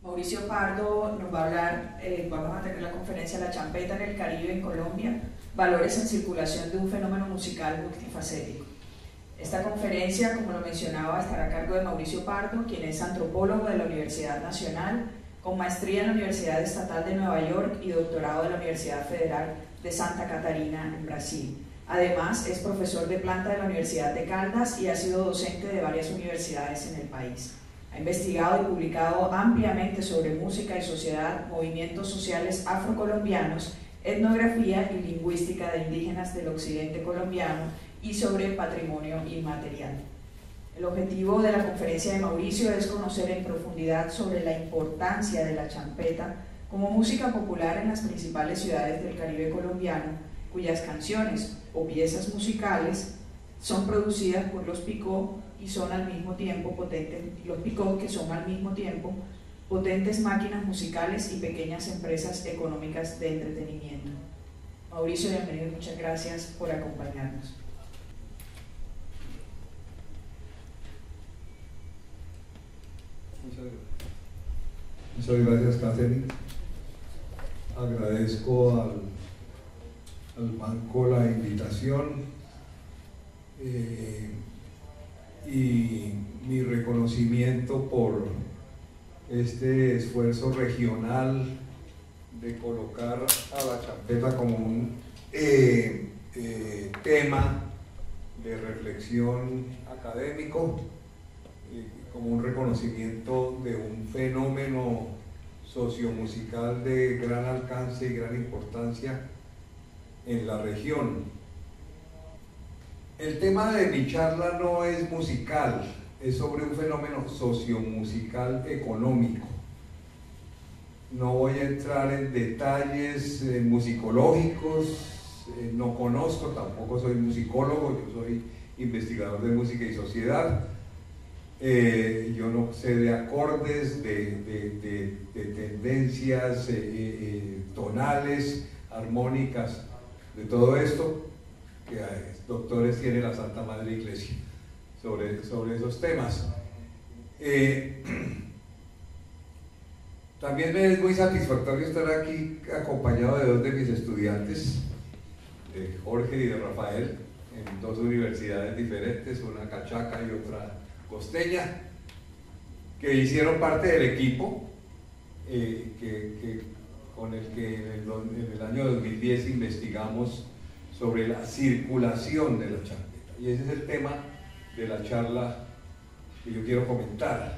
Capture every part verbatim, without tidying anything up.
Mauricio Pardo nos va a hablar, eh, vamos a tener la conferencia La Champeta en el Caribe en Colombia, valores en circulación de un fenómeno musical multifacético. Esta conferencia, como lo mencionaba, estará a cargo de Mauricio Pardo, quien es antropólogo de la Universidad Nacional, con maestría en la Universidad Estatal de Nueva York y doctorado de la Universidad Federal de Santa Catarina en Brasil. Además, es profesor de planta de la Universidad de Caldas y ha sido docente de varias universidades en el país. Ha investigado y publicado ampliamente sobre música y sociedad, movimientos sociales afrocolombianos, etnografía y lingüística de indígenas del occidente colombiano y sobre patrimonio inmaterial. El objetivo de la conferencia de Mauricio es conocer en profundidad sobre la importancia de la champeta como música popular en las principales ciudades del Caribe colombiano, cuyas canciones o piezas musicales son producidas por los picó y son al mismo tiempo potentes, los picó que son al mismo tiempo potentes máquinas musicales y pequeñas empresas económicas de entretenimiento. Mauricio, bienvenido y muchas gracias por acompañarnos. Muchas gracias, Catherine. Agradezco al, al banco la invitación eh, y mi reconocimiento por este esfuerzo regional de colocar a la champeta como un eh, eh, tema de reflexión académico, eh, como un reconocimiento de un fenómeno sociomusical de gran alcance y gran importancia en la región. El tema de mi charla no es musical, es sobre un fenómeno sociomusical económico. No voy a entrar en detalles eh, musicológicos, eh, no conozco, tampoco soy musicólogo, yo soy investigador de música y sociedad. Eh, yo no sé de acordes, de, de, de, de tendencias eh, eh, tonales, armónicas, de todo esto que eh, doctores tiene la Santa Madre Iglesia sobre, sobre esos temas. Eh, también me es muy satisfactorio estar aquí acompañado de dos de mis estudiantes, de Jorge y de Rafael, en dos universidades diferentes, una cachaca y otra costeña, que hicieron parte del equipo eh, que, que, con el que en el, en el año dos mil diez investigamos sobre la circulación de la champeta, y ese es el tema de la charla que yo quiero comentar.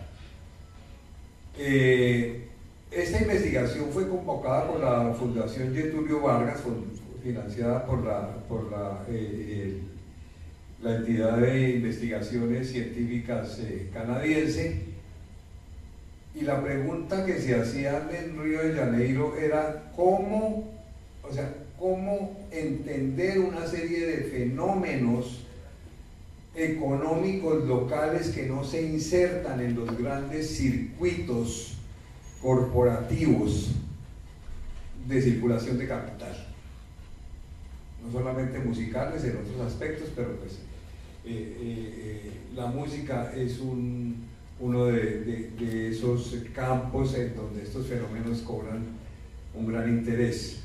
Eh, esta investigación fue convocada por la Fundación Getulio Vargas, financiada por la, por la eh, el, la entidad de investigaciones científicas eh, canadiense, y la pregunta que se hacía en Río de Janeiro era cómo, o sea, cómo entender una serie de fenómenos económicos locales que no se insertan en los grandes circuitos corporativos de circulación de capital, no solamente musicales en otros aspectos, pero pues Eh, eh, la música es un, uno de, de, de esos campos en donde estos fenómenos cobran un gran interés.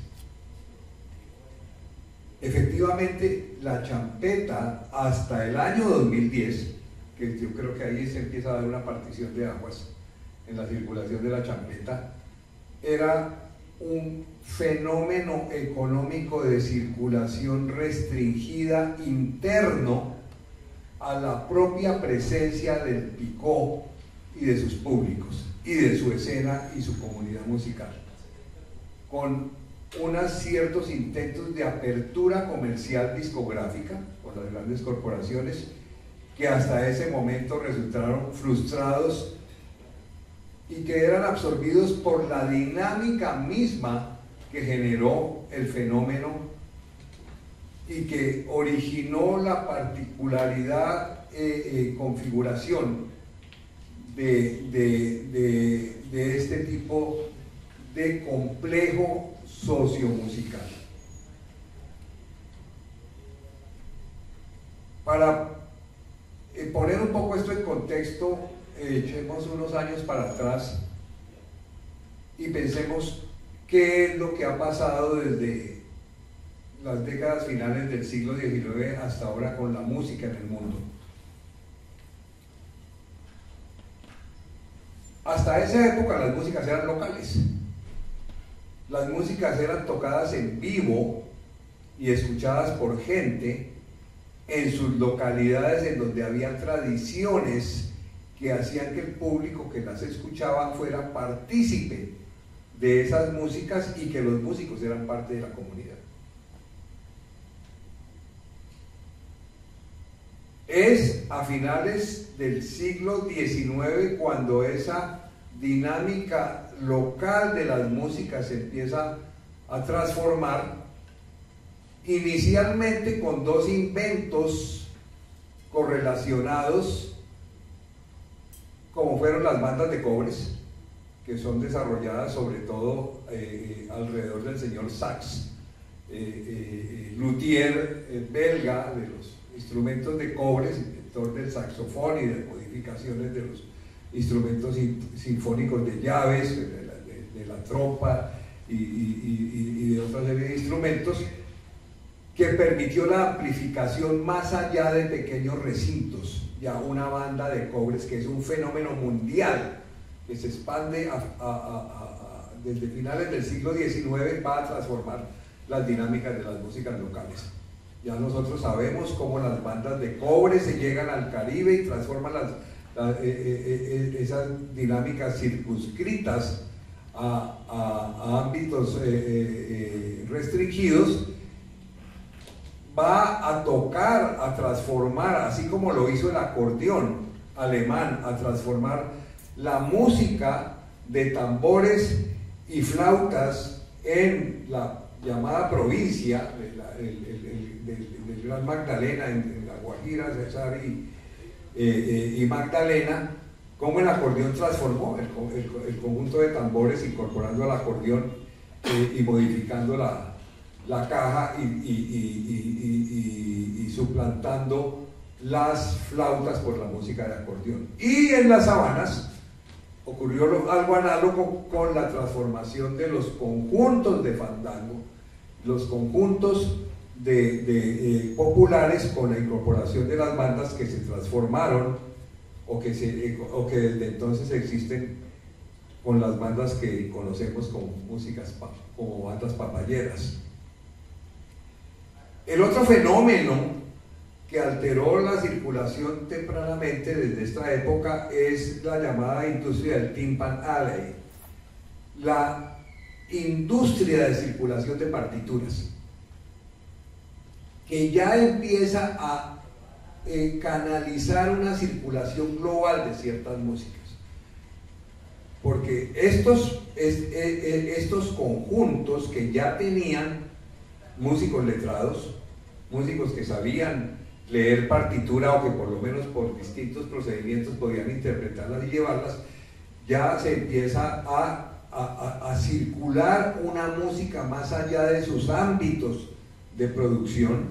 Efectivamente, la champeta hasta el año dos mil diez, que yo creo que ahí se empieza a dar una partición de aguas en la circulación de la champeta, era un fenómeno económico de circulación restringida interno a la propia presencia del picó y de sus públicos y de su escena y su comunidad musical, con unos ciertos intentos de apertura comercial discográfica por las grandes corporaciones que hasta ese momento resultaron frustrados y que eran absorbidos por la dinámica misma que generó el fenómeno y que originó la particularidad eh, eh, configuración de, de, de, de este tipo de complejo sociomusical. Para eh, poner un poco esto en contexto, eh, echemos unos años para atrás y pensemos qué es lo que ha pasado desde las décadas finales del siglo diecinueve hasta ahora con la música en el mundo. Hasta esa época las músicas eran locales, las músicas eran tocadas en vivo y escuchadas por gente en sus localidades en donde había tradiciones que hacían que el público que las escuchaba fuera partícipe de esas músicas y que los músicos eran parte de la comunidad. Es a finales del siglo diecinueve cuando esa dinámica local de las músicas se empieza a transformar, inicialmente con dos inventos correlacionados, como fueron las bandas de cobres, que son desarrolladas sobre todo eh, alrededor del señor Sachs, eh, eh, luthier eh, belga de los instrumentos de cobres, inventor del saxofón y de modificaciones de los instrumentos sinfónicos de llaves, de la, de, de la trompa y, y, y, y de otra serie de instrumentos, que permitió la amplificación más allá de pequeños recintos, ya una banda de cobres que es un fenómeno mundial que se expande a, a, a, a, desde finales del siglo diecinueve, va a transformar las dinámicas de las músicas locales. Ya nosotros sabemos cómo las bandas de cobre se llegan al Caribe y transforman las, las, eh, eh, eh, esas dinámicas circunscritas a, a, a ámbitos eh, eh, restringidos. Va a tocar, a transformar, así como lo hizo el acordeón alemán, a transformar la música de tambores y flautas en la llamada provincia de la, el, el, el, del, del Gran Magdalena, en, en la Guajira, Cesar y, eh, y Magdalena, como el acordeón transformó el, el, el conjunto de tambores, incorporando al acordeón eh, y modificando la, la caja y, y, y, y, y, y suplantando las flautas por la música de acordeón. Y en las sabanas ocurrió algo análogo con la transformación de los conjuntos de fandango, los conjuntos de, de, eh, populares, con la incorporación de las bandas que se transformaron o que, se, eh, o que desde entonces existen con las bandas que conocemos como músicas, como bandas papayeras. El otro fenómeno que alteró la circulación tempranamente desde esta época es la llamada industria del Timpan Alley, la industria de circulación de partituras, que ya empieza a eh, canalizar una circulación global de ciertas músicas, porque estos, es, eh, estos conjuntos que ya tenían músicos letrados, músicos que sabían leer partitura o que por lo menos por distintos procedimientos podían interpretarlas y llevarlas, ya se empieza a, a, a, a circular una música más allá de sus ámbitos de producción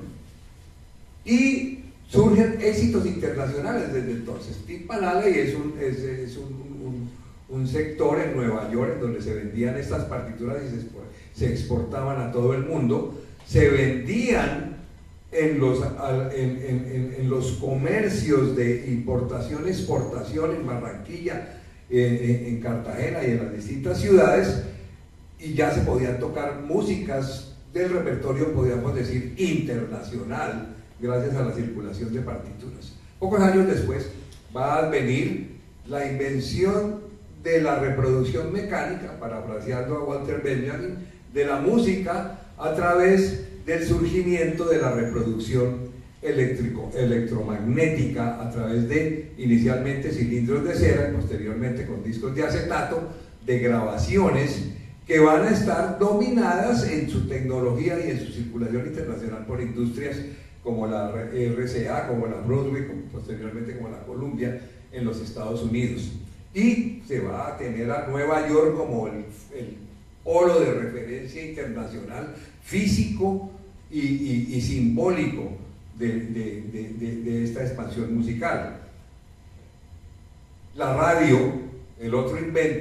y surgen éxitos internacionales desde entonces. Timpan Alley es, un, es, es un, un, un sector en Nueva York en donde se vendían estas partituras y se, se exportaban a todo el mundo, se vendían en los, en, en, en los comercios de importación-exportación en Barranquilla, en, en Cartagena y en las distintas ciudades, y ya se podían tocar músicas del repertorio, podríamos decir, internacional, gracias a la circulación de partituras. Pocos años después va a venir la invención de la reproducción mecánica, parafraseando a Walter Benjamin, de la música a través del surgimiento de la reproducción eléctrico, electromagnética a través de inicialmente cilindros de cera y posteriormente con discos de acetato, de grabaciones que van a estar dominadas en su tecnología y en su circulación internacional por industrias como la R C A, como la Broadway, como posteriormente como la Columbia en los Estados Unidos. Y se va a tener a Nueva York como el, el polo de referencia internacional físico y, y, y simbólico de, de, de, de, de esta expansión musical. La radio, el otro invento,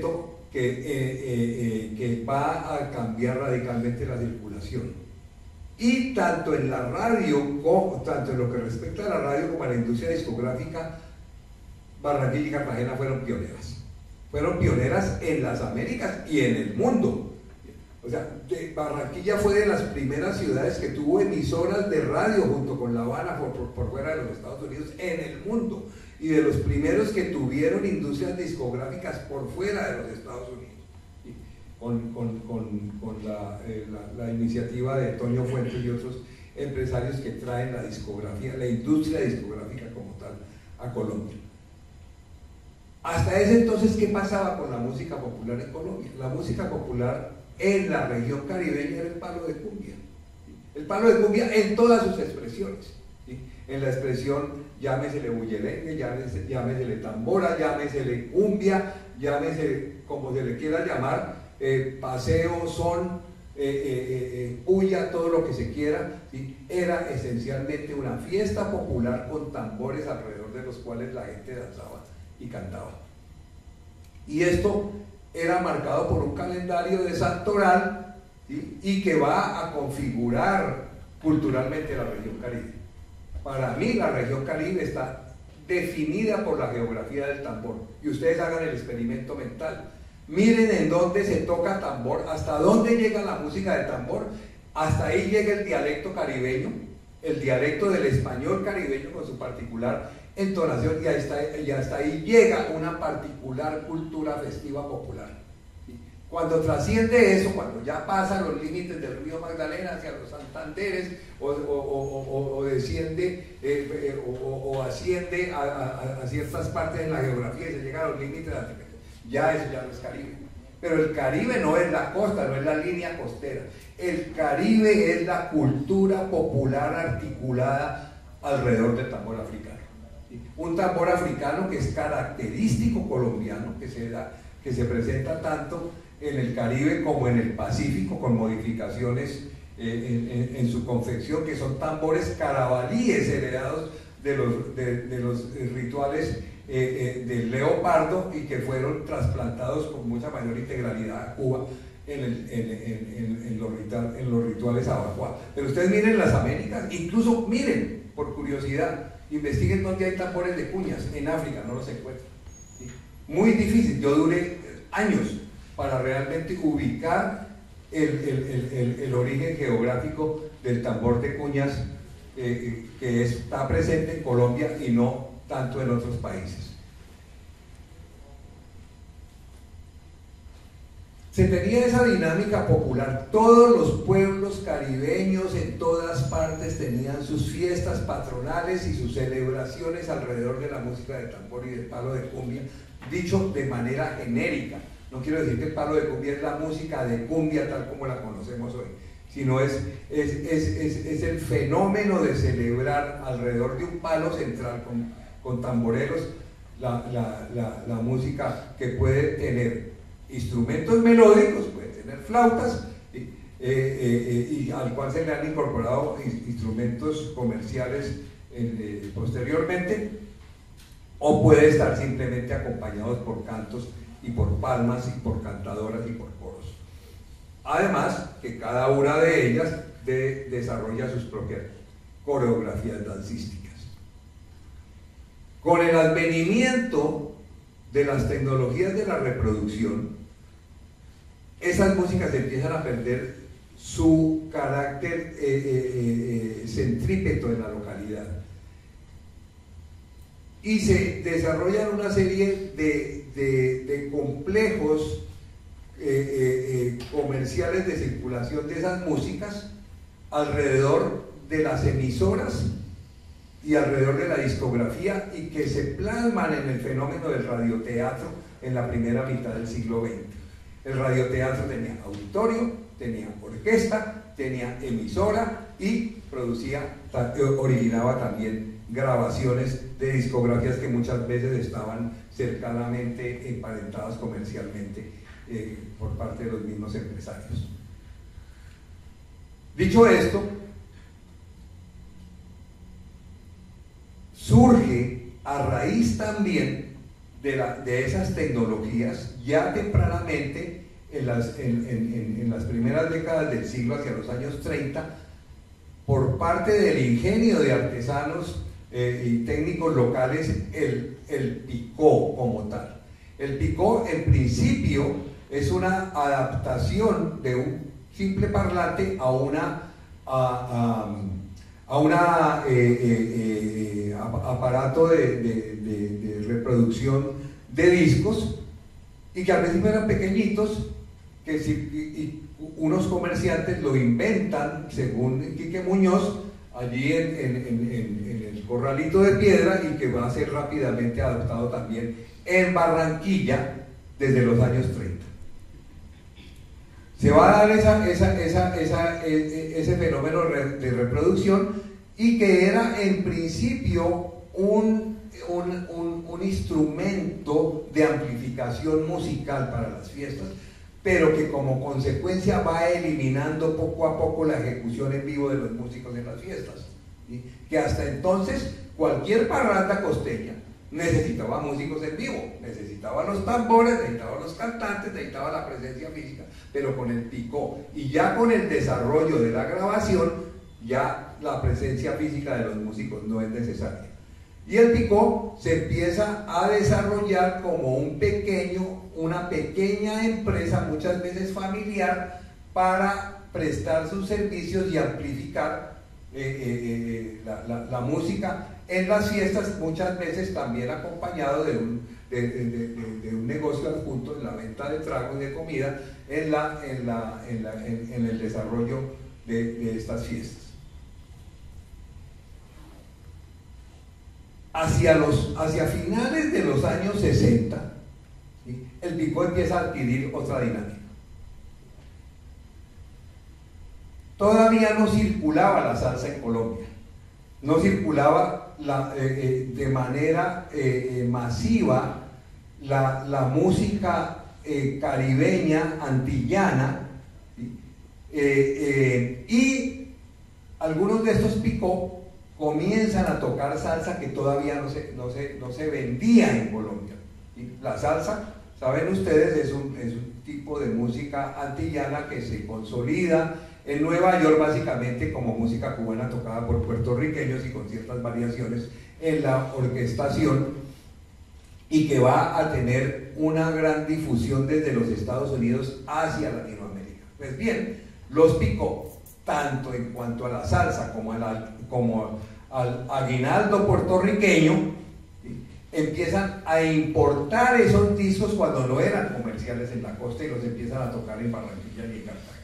que, eh, eh, eh, que va a cambiar radicalmente la circulación. Y tanto en la radio, como, tanto en lo que respecta a la radio como a la industria discográfica, Barranquilla y Cartagena fueron pioneras. Fueron pioneras en las Américas y en el mundo. O sea, de Barranquilla fue de las primeras ciudades que tuvo emisoras de radio junto con La Habana por, por, por fuera de los Estados Unidos en el mundo, y de los primeros que tuvieron industrias discográficas por fuera de los Estados Unidos, ¿sí? con, con, con, con la, eh, la, la iniciativa de Antonio Fuentes y otros empresarios que traen la discografía, la industria discográfica como tal a Colombia. Hasta ese entonces, ¿qué pasaba con la música popular en Colombia? La música popular en la región caribeña era el palo de cumbia. El palo de cumbia en todas sus expresiones, ¿sí? En la expresión, llámesele bullerengue, llámesele, llámesele tambora, llámesele cumbia, llámesele como se le quiera llamar, eh, paseo, son, eh, eh, eh, puya, todo lo que se quiera, ¿sí? Era esencialmente una fiesta popular con tambores alrededor de los cuales la gente danzaba y cantaba. Y esto era marcado por un calendario de santoral, ¿sí? Y que va a configurar culturalmente la región Caribe. Para mí la región Caribe está definida por la geografía del tambor, y ustedes hagan el experimento mental, miren en dónde se toca tambor, hasta dónde llega la música de tambor, hasta ahí llega el dialecto caribeño, el dialecto del español caribeño con su particular entonación, y hasta, y hasta ahí llega una particular cultura festiva popular. Cuando trasciende eso, cuando ya pasa los límites del río Magdalena hacia los Santanderes, o, o, o, o desciende eh, eh, o, o asciende a, a, a ciertas partes de la geografía y se llega a los límites de la Tierra, ya eso ya no es Caribe. Pero el Caribe no es la costa, no es la línea costera. El Caribe es la cultura popular articulada alrededor del tambor africano. Un tambor africano que es característico colombiano, que se da, que se presenta tanto en el Caribe como en el Pacífico, con modificaciones eh, en, en, en su confección, que son tambores carabalíes heredados de los, de, de los rituales eh, eh, del leopardo, y que fueron trasplantados con mucha mayor integralidad a Cuba en, el, en, en, en, en, los, ritual, en los rituales abacuá. Pero ustedes miren las Américas, incluso miren, por curiosidad, investiguen dónde hay tambores de cuñas. En África no los encuentran, ¿sí? Muy difícil. Yo duré años para realmente ubicar el, el, el, el origen geográfico del tambor de cuñas, eh, que está presente en Colombia y no tanto en otros países. Se tenía esa dinámica popular. Todos los pueblos caribeños en todas partes tenían sus fiestas patronales y sus celebraciones alrededor de la música de tambor y del palo de cumbia, dicho de manera genérica. No quiero decir que el palo de cumbia es la música de cumbia tal como la conocemos hoy, sino es, es, es, es, es el fenómeno de celebrar alrededor de un palo central con, con tamboreros la, la, la, la música, que puede tener instrumentos melódicos, puede tener flautas, y, eh, eh, y al cual se le han incorporado instrumentos comerciales eh, posteriormente, o puede estar simplemente acompañados por cantos y por palmas y por cantadoras y por coros. Además que cada una de ellas de, desarrolla sus propias coreografías dancísticas. Con el advenimiento de las tecnologías de la reproducción, esas músicas empiezan a perder su carácter eh, eh, eh, centrípeto en la localidad, y se desarrollan una serie de, de, de complejos eh, eh, eh, comerciales de circulación de esas músicas alrededor de las emisoras y alrededor de la discografía, y que se plasman en el fenómeno del radioteatro en la primera mitad del siglo veinte. El radioteatro tenía auditorio, tenía orquesta, tenía emisora y producía, originaba también grabaciones de discografías que muchas veces estaban cercanamente emparentadas comercialmente eh, por parte de los mismos empresarios. Dicho esto, surge a raíz también de, la, de esas tecnologías ya tempranamente en las, en, en, en las primeras décadas del siglo, hacia los años treinta, por parte del ingenio de artesanos eh, y técnicos locales, el, el picó como tal. El picó en principio es una adaptación de un simple parlante a una a, a, a una eh, eh, eh, aparato de, de, de, de reproducción de discos, y que al principio eran pequeñitos, que si, y, y unos comerciantes lo inventan, según Quique Muñoz, allí en, en, en, en el Corralito de Piedra, y que va a ser rápidamente adaptado también en Barranquilla desde los años treinta. Se va a dar esa, esa, esa, esa, ese fenómeno de reproducción, y que era en principio un, un, un, un instrumento de amplificación musical para las fiestas, pero que como consecuencia va eliminando poco a poco la ejecución en vivo de los músicos en las fiestas, ¿sí? Que hasta entonces cualquier parranda costeña necesitaba músicos en vivo, necesitaba los tambores, necesitaba los cantantes, necesitaba la presencia física, pero con el picó y ya con el desarrollo de la grabación, ya la presencia física de los músicos no es necesaria. Y el picó se empieza a desarrollar como un pequeño, una pequeña empresa, muchas veces familiar, para prestar sus servicios y amplificar eh, eh, la, la, la música en las fiestas, muchas veces también acompañado de un, de, de, de, de un negocio adjunto en la venta de tragos y de comida en, la, en, la, en, la, en, en el desarrollo de, de estas fiestas. Hacia, los, hacia finales de los años sesenta, ¿sí?, el picó empieza a adquirir otra dinámica. Todavía no circulaba la salsa en Colombia, no circulaba la, eh, eh, de manera eh, eh, masiva la, la música eh, caribeña, antillana, ¿sí? eh, eh, y algunos de estos picó comienzan a tocar salsa que todavía no se, no se, no se vendía en Colombia. ¿Sí? La salsa, saben ustedes, es un, es un tipo de música antillana que se consolida en Nueva York básicamente como música cubana tocada por puertorriqueños y con ciertas variaciones en la orquestación, y que va a tener una gran difusión desde los Estados Unidos hacia Latinoamérica. Pues bien, los picó, tanto en cuanto a la salsa como, a la, como al aguinaldo puertorriqueño, ¿sí?, empiezan a importar esos discos cuando no eran comerciales en la costa, y los empiezan a tocar en Barranquilla y en Cartagena.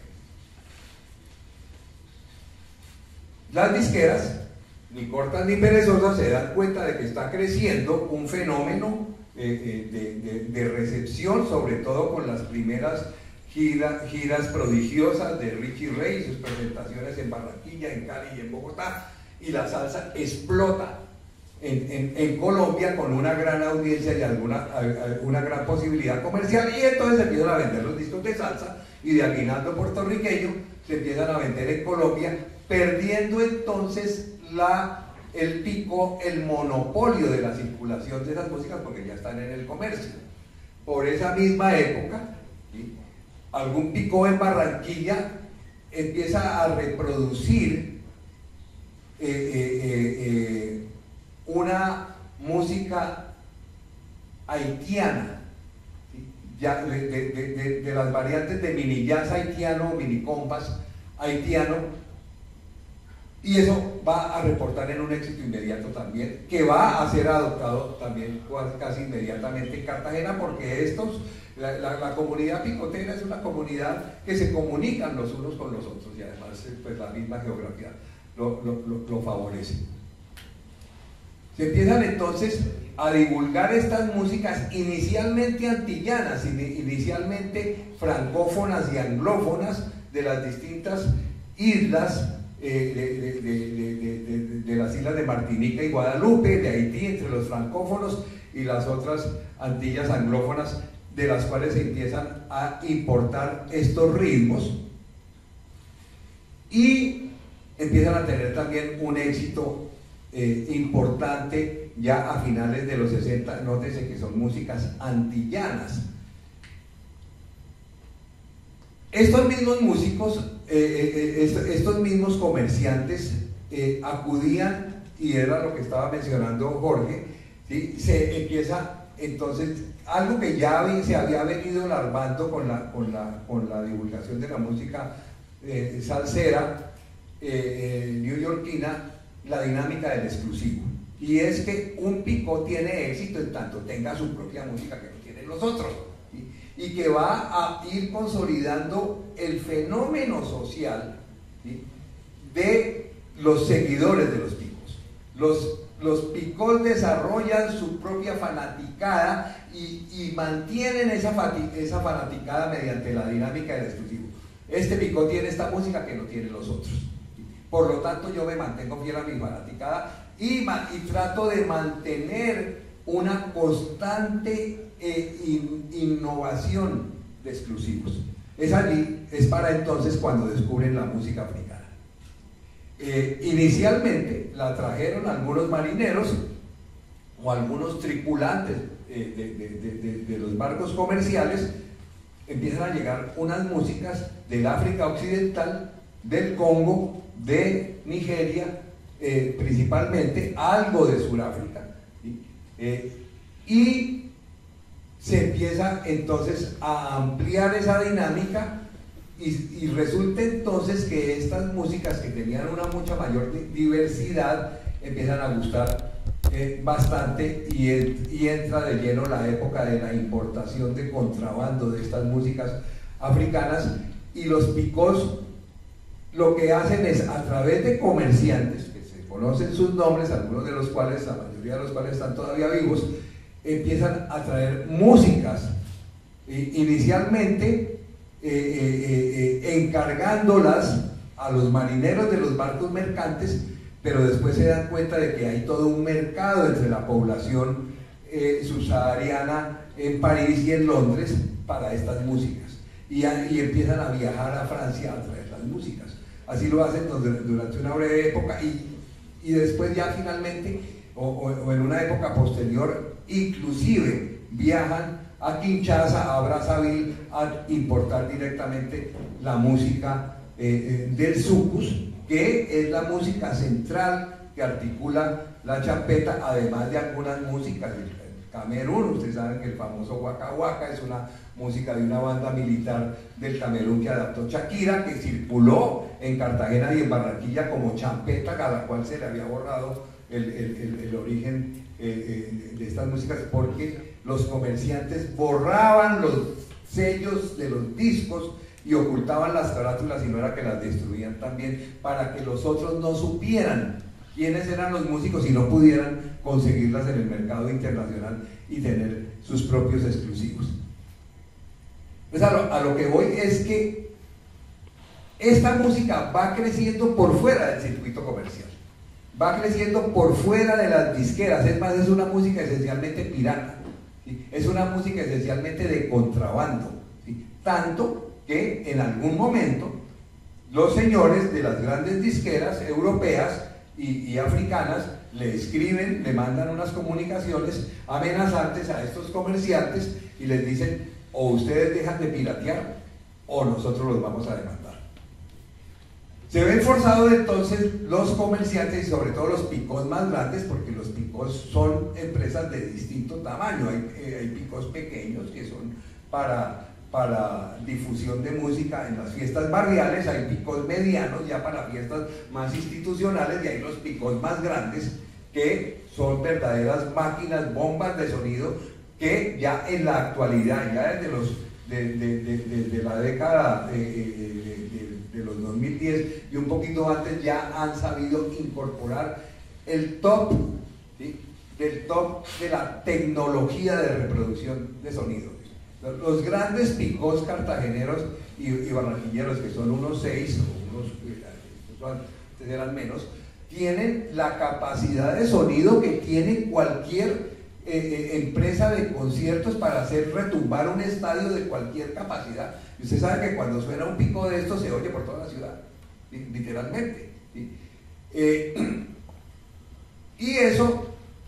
Las disqueras, ni cortas ni perezosas, se dan cuenta de que está creciendo un fenómeno eh, de, de, de recepción, sobre todo con las primeras gira, giras prodigiosas de Richie Ray y sus presentaciones en Barranquilla, en Cali y en Bogotá, y la salsa explota en, en, en Colombia con una gran audiencia y alguna una gran posibilidad comercial, y entonces se empiezan a vender los discos de salsa y de aguinaldo puertorriqueño, se empiezan a vender en Colombia, perdiendo entonces la, el pico, el monopolio de la circulación de esas músicas, porque ya están en el comercio. Por esa misma época, ¿sí?, algún picó en Barranquilla empieza a reproducir eh, eh, eh, eh, una música haitiana, ¿sí?, ya de, de, de, de las variantes de mini jazz haitiano, mini compas haitiano, y eso va a reportar en un éxito inmediato también, que va a ser adoptado también casi inmediatamente en Cartagena, porque estos, la, la, la comunidad picotera es una comunidad que se comunican los unos con los otros, y además pues la misma geografía lo, lo, lo, lo favorece. Se empiezan entonces a divulgar estas músicas inicialmente antillanas, inicialmente francófonas y anglófonas de las distintas islas, eh, de, de, de, de, de, de las islas de Martinica y Guadalupe, de Haití, entre los francófonos y las otras Antillas anglófonas, de las cuales se empiezan a importar estos ritmos, y empiezan a tener también un éxito eh, importante ya a finales de los sesenta, nótese que son músicas antillanas. Estos mismos músicos, eh, eh, estos mismos comerciantes eh, acudían, y era lo que estaba mencionando Jorge, ¿sí? Se empieza entonces, algo que ya se había venido alarmando con la, con la, con la divulgación de la música eh, salsera, eh, eh, neoyorquina, la dinámica del exclusivo. Y es que un picó tiene éxito en tanto tenga su propia música que no tienen los otros, ¿sí? Y que va a ir consolidando el fenómeno social, ¿sí?, de los seguidores de los picos. Los, los picos desarrollan su propia fanaticada y, y mantienen esa, esa fanaticada mediante la dinámica del exclusivo. Este picó tiene esta música que no tienen los otros. Por lo tanto, yo me mantengo fiel a mi fanaticada y, y trato de mantener una constante eh, in, innovación de exclusivos. Es allí, es para entonces cuando descubren la música africana. Eh, inicialmente la trajeron algunos marineros o algunos tripulantes eh, de, de, de, de, de los barcos comerciales. Empiezan a llegar unas músicas del África Occidental, del Congo, de Nigeria, eh, principalmente, algo de Sudáfrica, ¿sí? eh, y se empieza entonces a ampliar esa dinámica y, y resulta entonces que estas músicas que tenían una mucha mayor diversidad empiezan a gustar eh, bastante y, en, y entra de lleno la época de la importación de contrabando de estas músicas africanas, y los picos lo que hacen es, a través de comerciantes que se conocen sus nombres, algunos de los cuales, la mayoría de los cuales están todavía vivos, empiezan a traer músicas eh, inicialmente eh, eh, eh, encargándolas a los marineros de los barcos mercantes, pero después se dan cuenta de que hay todo un mercado entre la población eh, subsahariana en París y en Londres para estas músicas, y, a, y empiezan a viajar a Francia a traer las músicas. Así lo hacen durante una breve época y, y después ya finalmente, o, o, o en una época posterior, inclusive viajan a Kinshasa, a Brazzaville, a importar directamente la música eh, eh, del soukous, que es la música central que articula la champeta, además de algunas músicas del Camerún. Ustedes saben que el famoso Waka Waka es una música de una banda militar del Camerún que adaptó Shakira, que circuló en Cartagena y en Barranquilla como champeta, a la cual se le había borrado el, el, el, el origen eh, eh, de estas músicas, porque los comerciantes borraban los sellos de los discos y ocultaban las carátulas, y no era que las destruían también, para que los otros no supieran quiénes eran los músicos y no pudieran conseguirlas en el mercado internacional y tener sus propios exclusivos. Pues a lo, a lo que voy es que esta música va creciendo por fuera del circuito comercial, va creciendo por fuera de las disqueras. Es más, es una música esencialmente pirata, ¿sí? Es una música esencialmente de contrabando, ¿sí? Tanto que en algún momento los señores de las grandes disqueras europeas y, y africanas le escriben, le mandan unas comunicaciones amenazantes a estos comerciantes y les dicen: o ustedes dejan de piratear o nosotros los vamos a demandar. Se ven forzados entonces los comerciantes y sobre todo los picos más grandes, porque los picos son empresas de distinto tamaño. Hay, eh, hay picos pequeños que son para, para difusión de música en las fiestas barriales, hay picos medianos ya para fiestas más institucionales, y hay los picos más grandes que son verdaderas máquinas, bombas de sonido, que ya en la actualidad, ya desde los, de, de, de, de, de la década de, de, de, de los dos mil diez y un poquito antes, ya han sabido incorporar el top, ¿sí?, del top de la tecnología de reproducción de sonido. Los grandes picos cartageneros y, y barranquilleros, que son unos seis o unos, antes eran menos, tienen la capacidad de sonido que tiene cualquier Eh, eh, empresa de conciertos para hacer retumbar un estadio de cualquier capacidad. Y usted sabe que cuando suena un pico de esto se oye por toda la ciudad, ¿sí?, literalmente, ¿sí? Eh, y eso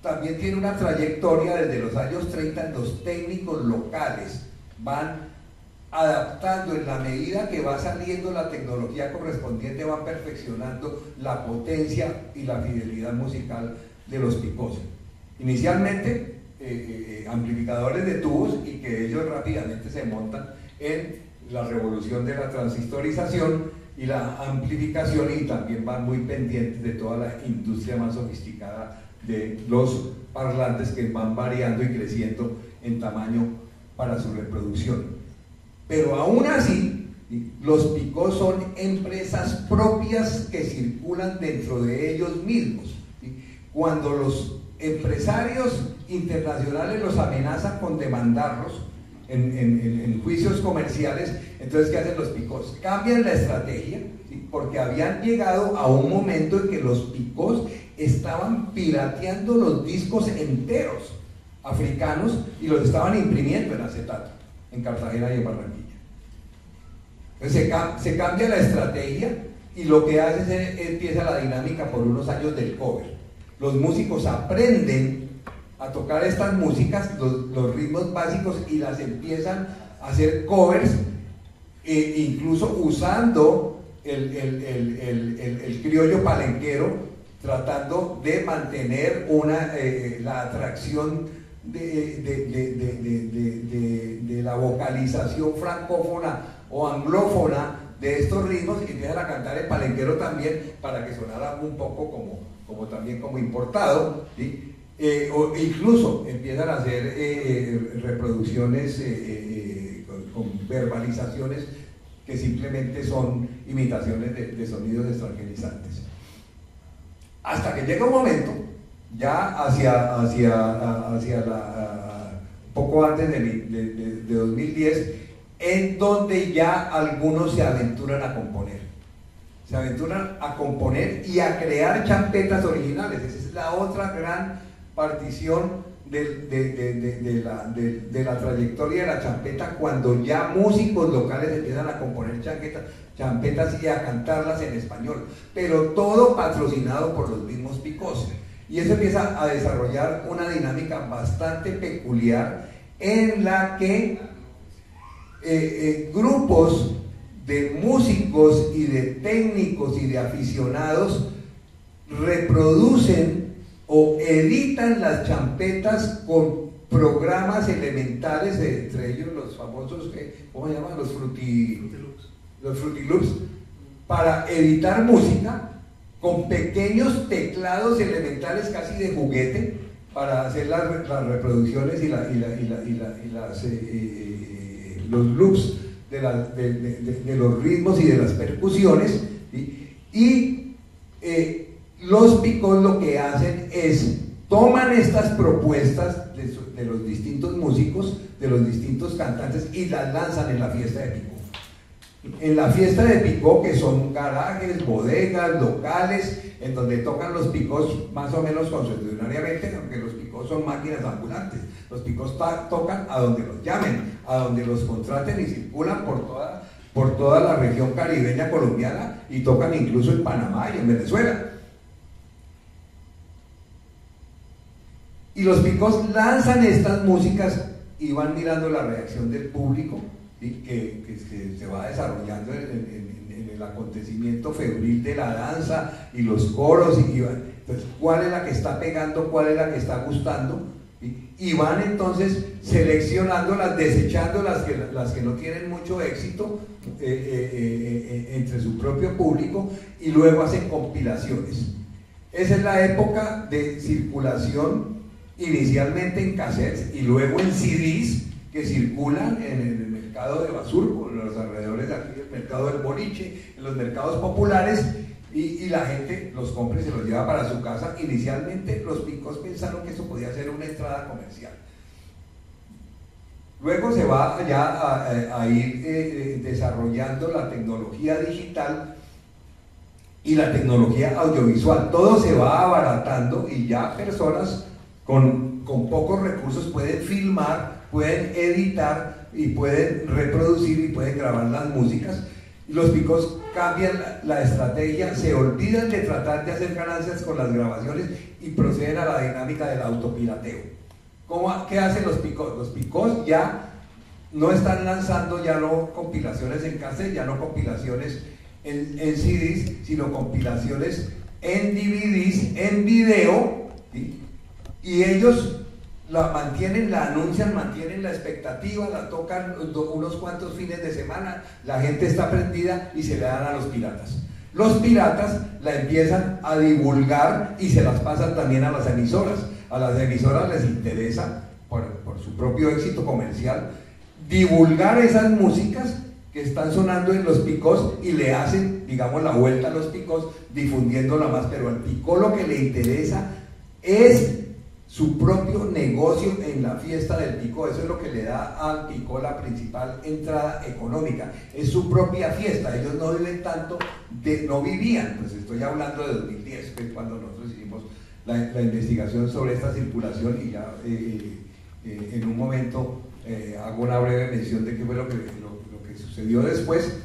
también tiene una trayectoria desde los años treinta. Los técnicos locales van adaptando en la medida que va saliendo la tecnología correspondiente, van perfeccionando la potencia y la fidelidad musical de los picos. Inicialmente eh, eh, amplificadores de tubos, y que ellos rápidamente se montan en la revolución de la transistorización y la amplificación, y también van muy pendientes de toda la industria más sofisticada de los parlantes, que van variando y creciendo en tamaño para su reproducción. Pero aún así, los picos son empresas propias que circulan dentro de ellos mismos. Cuando los empresarios internacionales los amenazan con demandarlos en, en, en juicios comerciales, entonces ¿qué hacen los picos? Cambian la estrategia, ¿sí? Porque habían llegado a un momento en que los picos estaban pirateando los discos enteros africanos y los estaban imprimiendo en acetato en Cartagena y en Barranquilla. Entonces se, cam se cambia la estrategia, y lo que hace es que empieza la dinámica por unos años del cover. Los músicos aprenden a tocar estas músicas, los, los ritmos básicos, y las empiezan a hacer covers, e incluso usando el, el, el, el, el, el criollo palenquero, tratando de mantener una, eh, la atracción de, de, de, de, de, de, de, de la vocalización francófona o anglófona de estos ritmos, y empiezan a cantar el palenquero también, para que sonara un poco como, como también como importado, ¿sí? Eh, o incluso empiezan a hacer eh, reproducciones eh, eh, con, con verbalizaciones que simplemente son imitaciones de, de sonidos extranjerizantes. Hasta que llega un momento, ya hacia, hacia, hacia la, poco antes de, de, de, de dos mil diez, en donde ya algunos se aventuran a componer. Se aventuran a componer y a crear champetas originales. Esa es la otra gran partición de, de, de, de, de, la, de, de la trayectoria de la champeta, cuando ya músicos locales empiezan a componer champetas, champetas y a cantarlas en español, pero todo patrocinado por los mismos picos. Y eso empieza a desarrollar una dinámica bastante peculiar, en la que eh, eh, grupos de músicos y de técnicos y de aficionados reproducen o editan las champetas con programas elementales, entre ellos los famosos, ¿cómo se llaman? Los Fruity, los Fruity Loops, para editar música con pequeños teclados elementales casi de juguete, para hacer las, las reproducciones y, la, y, la, y, la, y, la, y las, eh, eh, los loops de, la, de, de, de, de los ritmos y de las percusiones, ¿sí? Y eh, los picos lo que hacen es toman estas propuestas de, su, de los distintos músicos, de los distintos cantantes, y las lanzan en la fiesta de picó. En la fiesta de picó, que son garajes, bodegas, locales, en donde tocan los picos más o menos consuetudinariamente, aunque los picos son máquinas ambulantes. Los picos tocan a donde los llamen, a donde los contraten, y circulan por toda, por toda la región caribeña colombiana, y tocan incluso en Panamá y en Venezuela. Y los picos lanzan estas músicas y van mirando la reacción del público, ¿sí? que, que, que se va desarrollando en, en, en el acontecimiento febril de la danza y los coros, y, y van, entonces, cuál es la que está pegando, cuál es la que está gustando, ¿sí? Y van entonces seleccionándolas, desechando las que, las que no tienen mucho éxito eh, eh, eh, eh, entre su propio público, y luego hacen compilaciones. Esa es la época de circulación, inicialmente en cassettes y luego en C Ds, que circulan en el mercado de Basurco, en los alrededores de aquí, el mercado del boliche, en los mercados populares, y, y la gente los compra y se los lleva para su casa. Inicialmente los picos pensaron que eso podía ser una entrada comercial. Luego se va ya a, a ir eh, desarrollando la tecnología digital y la tecnología audiovisual. Todo se va abaratando, y ya personas Con, con pocos recursos pueden filmar, pueden editar y pueden reproducir y pueden grabar las músicas Los picos cambian la, la estrategia, se olvidan de tratar de hacer ganancias con las grabaciones y proceden a la dinámica del autopirateo. ¿Cómo, ¿Qué hacen los picos? Los picos ya no están lanzando ya no compilaciones en cassette, ya no compilaciones en, en C Ds, sino compilaciones en D V Ds, en video, ¿sí? Y ellos la mantienen, la anuncian, mantienen la expectativa, la tocan unos cuantos fines de semana, la gente está prendida y se le dan a los piratas. Los piratas la empiezan a divulgar y se las pasan también a las emisoras. A las emisoras les interesa, por, por su propio éxito comercial, divulgar esas músicas que están sonando en los picos y le hacen, digamos, la vuelta a los picos difundiéndola más, pero al picó lo que le interesa es su propio negocio en la fiesta del picó. Eso es lo que le da al picó la principal entrada económica, es su propia fiesta. Ellos no viven tanto, de, no vivían, pues estoy hablando de dos mil diez, que es cuando nosotros hicimos la, la investigación sobre esta circulación, y ya eh, eh, en un momento eh, hago una breve mención de qué fue lo que, lo, lo que sucedió después.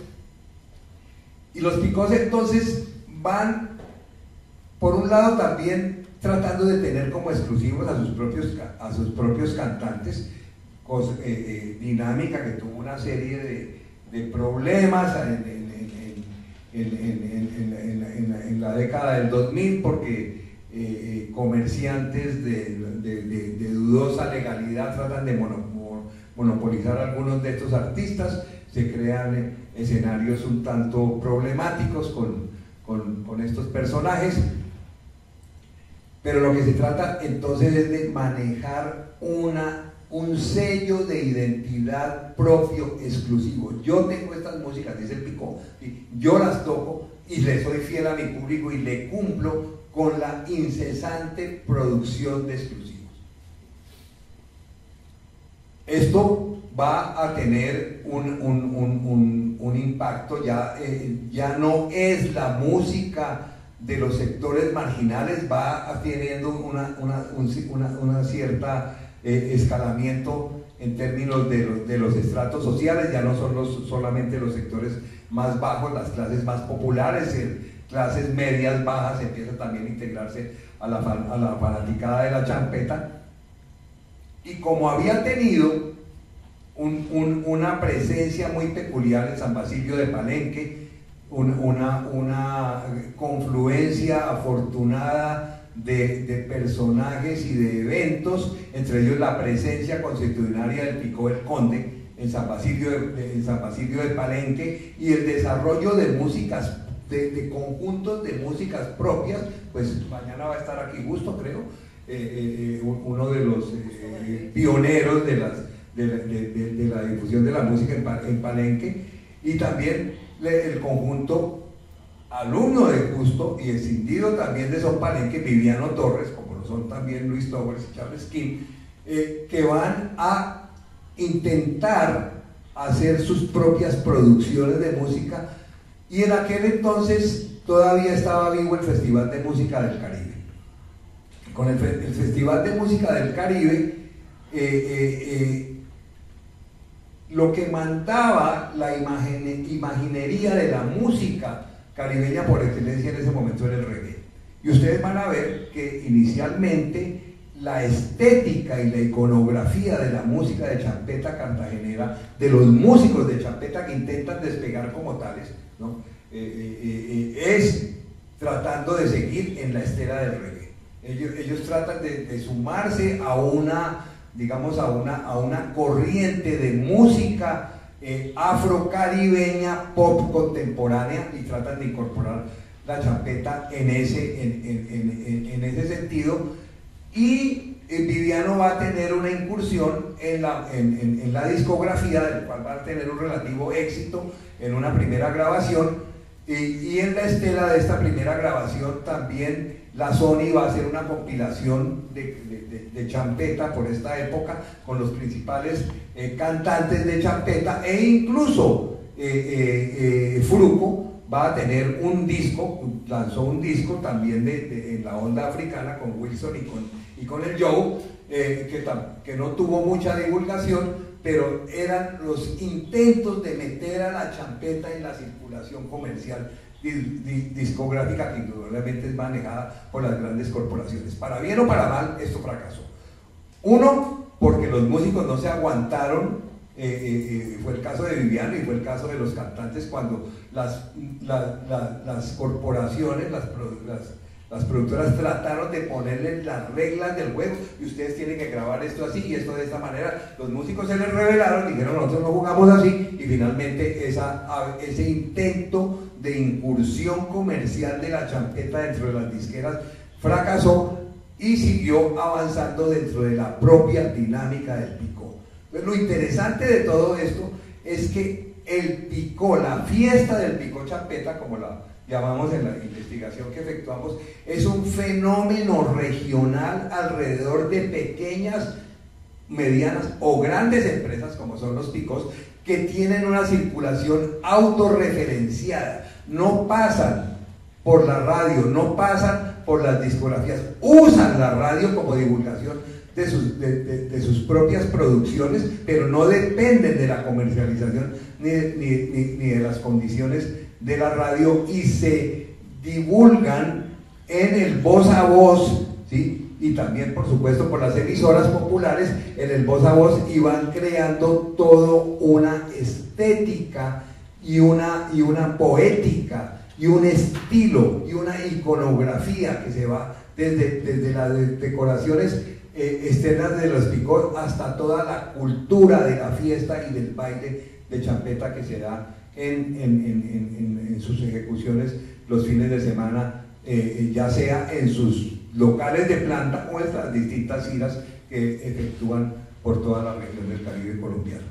Y los picós entonces van, por un lado, también tratando de tener como exclusivos a sus propios, a sus propios cantantes, cosa, eh, eh, dinámica que tuvo una serie de, de problemas en, en, en, en, en, en, en, en, en la década del dos mil, porque eh, comerciantes de, de, de, de dudosa legalidad tratan de monopolizar a algunos de estos artistas, se crean escenarios un tanto problemáticos con, con, con estos personajes. Pero lo que se trata entonces es de manejar una, un sello de identidad propio exclusivo. Yo tengo estas músicas, dice el picó, yo las toco y le soy fiel a mi público y le cumplo con la incesante producción de exclusivos. Esto va a tener un, un, un, un, un impacto, ya, eh, ya no es la música de los sectores marginales, va teniendo una, una, un, una, una cierta eh, escalamiento en términos de los, de los estratos sociales. Ya no son los, solamente los sectores más bajos, las clases más populares, eh, clases medias, bajas, empieza también a integrarse a la, a la fanaticada de la champeta. Y como había tenido un, un, una presencia muy peculiar en San Basilio de Palenque, Una, una confluencia afortunada de, de personajes y de eventos, entre ellos la presencia constitucionaria del Picó del Conde en San Basilio de, en San Basilio de Palenque, y el desarrollo de músicas, de, de conjuntos de músicas propias. Pues mañana va a estar aquí Justo, creo, eh, eh, uno de los eh, pioneros de, las, de, de, de, de la difusión de la música en, en Palenque, y también el conjunto alumno de Justo y escindido también de Son Palenque, Viviano Torres, como lo son también Luis Towers y Charles King, eh, que van a intentar hacer sus propias producciones de música. Y en aquel entonces todavía estaba vivo el Festival de Música del Caribe. Con el, el Festival de Música del Caribe, eh, eh, eh, lo que mandaba la imagen, imaginería de la música caribeña por excelencia en ese momento era el reggae. Y ustedes van a ver que inicialmente la estética y la iconografía de la música de champeta cartagenera, de los músicos de champeta que intentan despegar como tales, ¿no? eh, eh, eh, es tratando de seguir en la estela del reggae. Ellos, ellos tratan de, de sumarse a una, digamos, a una, a una corriente de música eh, afrocaribeña, pop contemporánea, y tratan de incorporar la champeta en ese, en, en, en, en ese sentido. Y eh, Viviano va a tener una incursión en la, en, en, en la discografía, del cual va a tener un relativo éxito en una primera grabación, y, y en la estela de esta primera grabación también la Sony va a hacer una compilación de, de, de, de champeta por esta época, con los principales eh, cantantes de champeta, e incluso eh, eh, eh, Fruco va a tener un disco, lanzó un disco también de, de, en la onda africana con Wilson y con, y con el Joe, eh, que, que no tuvo mucha divulgación, pero eran los intentos de meter a la champeta en la circulación comercial discográfica, que indudablemente es manejada por las grandes corporaciones. Para bien o para mal, esto fracasó. Uno, porque los músicos no se aguantaron, eh, eh, fue el caso de Viviano y fue el caso de los cantantes, cuando las, la, la, las corporaciones, las, las, las productoras trataron de ponerle las reglas del juego, y ustedes tienen que grabar esto así y esto de esta manera. Los músicos se les rebelaron, dijeron nosotros no jugamos así, y finalmente esa, ese intento de incursión comercial de la champeta dentro de las disqueras fracasó y siguió avanzando dentro de la propia dinámica del picó. Entonces, lo interesante de todo esto es que el picó, la fiesta del picó champeta, como la llamamos en la investigación que efectuamos, es un fenómeno regional alrededor de pequeñas, medianas o grandes empresas como son los picós, que tienen una circulación autorreferenciada. No pasan por la radio, no pasan por las discografías, usan la radio como divulgación de sus, de, de, de sus propias producciones, pero no dependen de la comercialización ni de, ni, ni, ni de las condiciones de la radio, y se divulgan en el voz a voz, ¿sí? Y también por supuesto por las emisoras populares en el voz a voz, y van creando todo una estética y una, y una poética y un estilo y una iconografía que se va desde, desde las decoraciones eh, externas de los picós hasta toda la cultura de la fiesta y del baile de champeta que se da en, en, en, en, en sus ejecuciones los fines de semana, eh, ya sea en sus locales de planta o en las distintas giras que efectúan por toda la región del Caribe colombiano.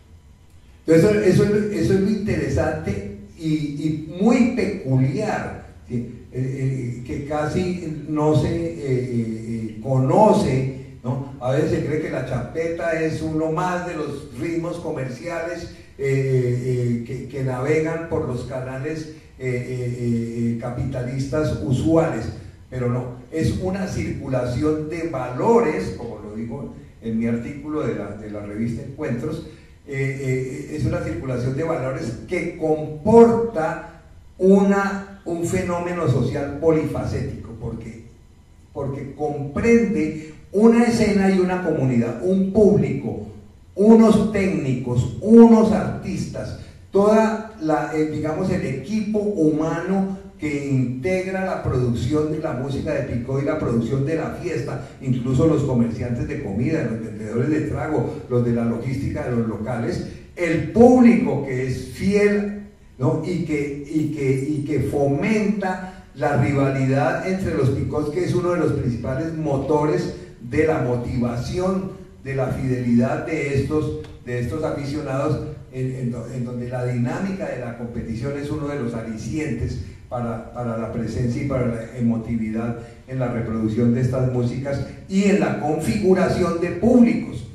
Entonces eso, eso, eso es lo interesante y, y muy peculiar, ¿sí? eh, eh, que casi no se eh, eh, conoce, ¿no? A veces se cree que la champeta es uno más de los ritmos comerciales eh, eh, que, que navegan por los canales eh, eh, eh, capitalistas usuales, pero no, es una circulación de valores, como lo digo en mi artículo de la, de la revista Encuentros. Eh, eh, es una circulación de valores que comporta una, un fenómeno social polifacético, porque, porque comprende una escena y una comunidad, un público, unos técnicos, unos artistas, toda la, eh, digamos, el equipo humano que integra la producción de la música de picó y la producción de la fiesta, incluso los comerciantes de comida, los vendedores de trago, los de la logística de los locales, el público que es fiel, ¿no? y, que, y, que, y que fomenta la rivalidad entre los picós, que es uno de los principales motores de la motivación, de la fidelidad de estos, de estos aficionados, en, en, en donde la dinámica de la competición es uno de los alicientes Para, para la presencia y para la emotividad en la reproducción de estas músicas y en la configuración de públicos.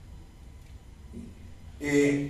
Eh,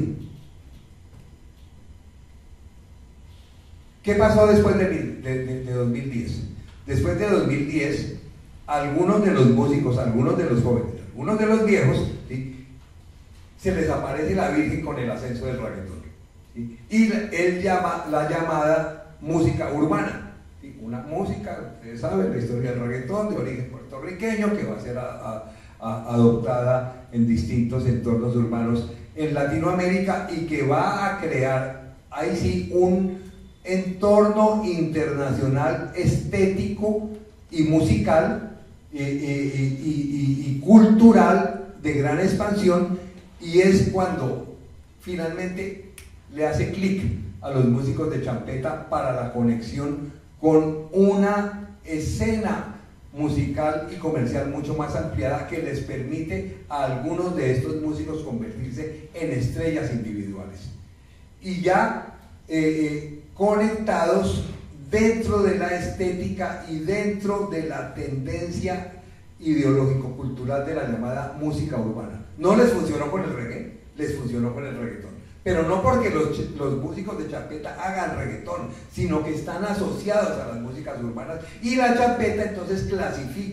¿Qué pasó después de, de, de, de dos mil diez? Después de dos mil diez, algunos de los músicos, algunos de los jóvenes, algunos de los viejos, ¿sí?, se les aparece la Virgen con el ascenso del reggaetón, ¿sí? Y él llama la llamada música urbana, ¿sí? Una música, ustedes saben la historia del reggaetón, de origen puertorriqueño, que va a ser a, a, a, adoptada en distintos entornos urbanos en Latinoamérica, y que va a crear, ahí sí, un entorno internacional estético y musical y, y, y, y, y cultural de gran expansión, y es cuando finalmente le hace clic a los músicos de champeta para la conexión con una escena musical y comercial mucho más ampliada, que les permite a algunos de estos músicos convertirse en estrellas individuales y ya eh, conectados dentro de la estética y dentro de la tendencia ideológico-cultural de la llamada música urbana. No les funcionó con el reggae, les funcionó con el reggaetón, pero no porque los, los músicos de champeta hagan reggaetón, sino que están asociados a las músicas urbanas, y la champeta entonces clasifica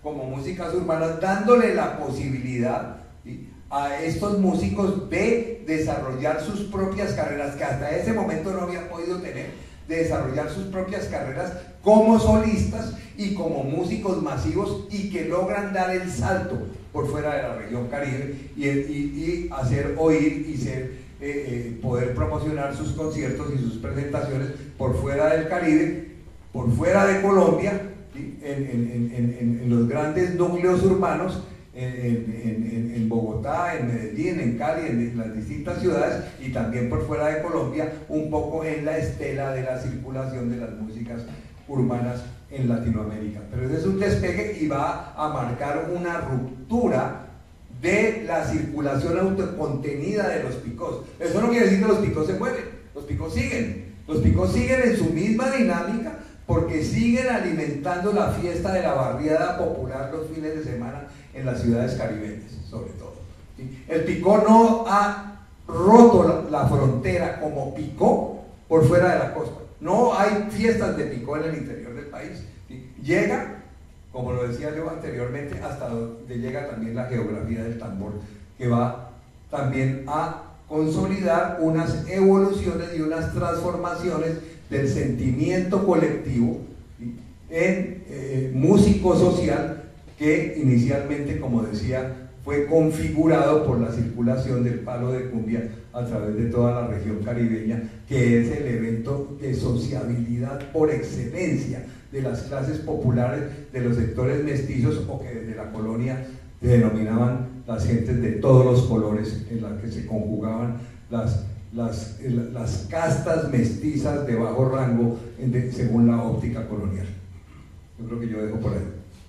como músicas urbanas, dándole la posibilidad, ¿sí?, a estos músicos de desarrollar sus propias carreras, que hasta ese momento no habían podido tener, de desarrollar sus propias carreras como solistas y como músicos masivos, y que logran dar el salto por fuera de la región Caribe y, y, y hacer oír y ser, eh, eh, poder promocionar sus conciertos y sus presentaciones por fuera del Caribe, por fuera de Colombia, ¿sí?, en, en, en, en, en los grandes núcleos urbanos, en, en, en Bogotá, en Medellín, en Cali, en las distintas ciudades, y también por fuera de Colombia, un poco en la estela de la circulación de las músicas urbanas en Latinoamérica. Pero ese es un despegue y va a marcar una ruptura de la circulación autocontenida de los picós. Eso no quiere decir que los picós se mueven, los picós siguen, los picós siguen en su misma dinámica, porque siguen alimentando la fiesta de la barriada popular los fines de semana en las ciudades caribeñas, sobre todo, ¿sí? El picó no ha roto la, la frontera como picó por fuera de la costa. No hay fiestas de picó en el interior del país, ¿sí? Llega, como lo decía yo anteriormente, hasta donde llega también la geografía del tambor, que va también a consolidar unas evoluciones y unas transformaciones del sentimiento colectivo, ¿sí?, en eh, músico social, que inicialmente, como decía, fue configurado por la circulación del palo de cumbia a través de toda la región caribeña, que es el evento de sociabilidad por excelencia de las clases populares, de los sectores mestizos, o que desde la colonia se denominaban las gentes de todos los colores, en las que se conjugaban las, las, las castas mestizas de bajo rango de, según la óptica colonial. Yo creo que yo dejo por ahí.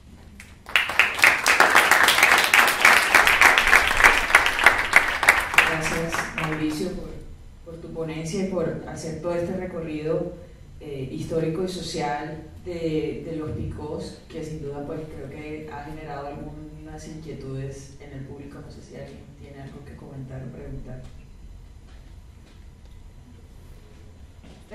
Gracias, Mauricio, por, por tu ponencia y por hacer todo este recorrido eh, histórico y social de, de los picós, que sin duda pues creo que ha generado algunas inquietudes en el público. No sé si alguien tiene algo que comentar o preguntar. ¿Usted?